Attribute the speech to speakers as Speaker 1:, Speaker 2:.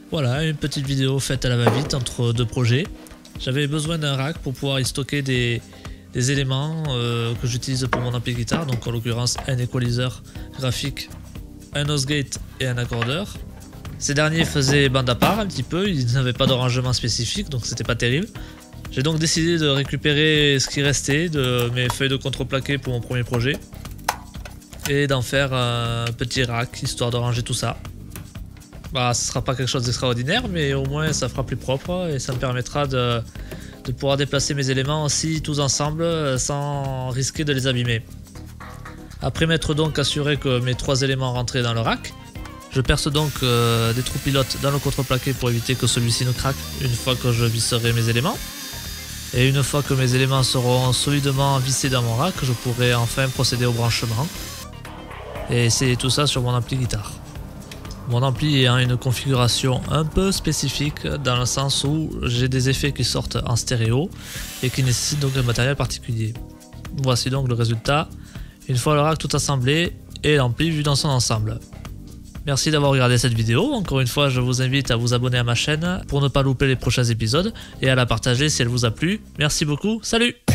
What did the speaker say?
Speaker 1: Voilà, une petite vidéo faite à la va-vite entre deux projets. J'avais besoin d'un rack pour pouvoir y stocker des éléments que j'utilise pour mon ampli guitare, donc en l'occurrence un equalizer graphique, un Osgate et un accordeur. Ces derniers faisaient bande à part un petit peu, ils n'avaient pas de rangement spécifique, donc c'était pas terrible. J'ai donc décidé de récupérer ce qui restait de mes feuilles de contreplaqué pour mon premier projet et d'en faire un petit rack histoire de ranger tout ça. Bah, ce sera pas quelque chose d'extraordinaire, mais au moins ça fera plus propre et ça me permettra de pouvoir déplacer mes éléments aussi tous ensemble sans risquer de les abîmer. Après m'être donc assuré que mes trois éléments rentraient dans le rack, je perce donc des trous pilotes dans le contreplaqué pour éviter que celui-ci ne craque une fois que je visserai mes éléments. Et une fois que mes éléments seront solidement vissés dans mon rack, je pourrai enfin procéder au branchement et essayer tout ça sur mon ampli guitare. Mon ampli ayant une configuration un peu spécifique dans le sens où j'ai des effets qui sortent en stéréo et qui nécessitent donc un matériel particulier. Voici donc le résultat, une fois le rack tout assemblé et l'ampli vu dans son ensemble. Merci d'avoir regardé cette vidéo, encore une fois je vous invite à vous abonner à ma chaîne pour ne pas louper les prochains épisodes et à la partager si elle vous a plu. Merci beaucoup, salut!